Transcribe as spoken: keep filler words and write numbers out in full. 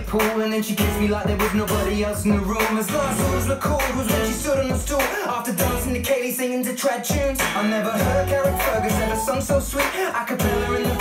pool, and then she kissed me like there was nobody else in the room. As last words recalled was when she stood on the stool after dancing to Kaylee, singing to trad tunes. I never heard Carrick Fergus ever sung so sweet, a cappella in the